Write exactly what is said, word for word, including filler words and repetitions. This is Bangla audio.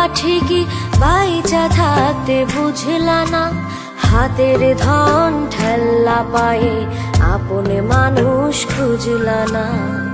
ঠিকই বাইচা থাকতে বুঝলা না, হাতের ধন ঠেল্লা পায়ে আপন মানুষ খুঁজলা না।